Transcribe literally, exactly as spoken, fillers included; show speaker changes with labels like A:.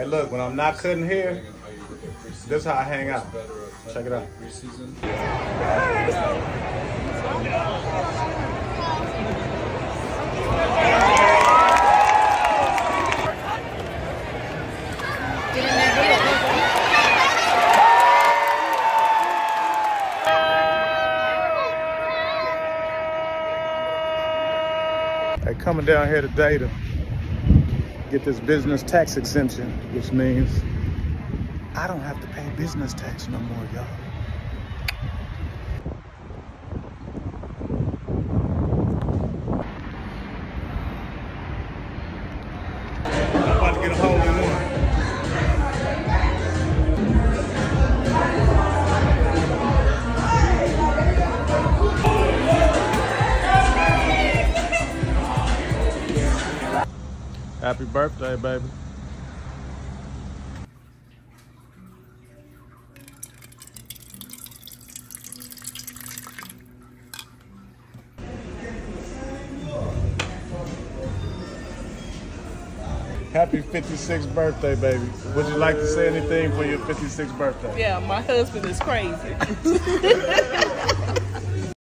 A: Hey, look, when I'm not cutting hair, this is how I hang out. Check it out. Hey, coming down here today to get this business tax exemption, which means I don't have to pay business tax no more, y'all. I'm about to get a hole in one. Happy birthday, baby. Happy fifty-sixth birthday, baby. Would you like to say anything for your fifty-sixth birthday?
B: Yeah, my husband is crazy.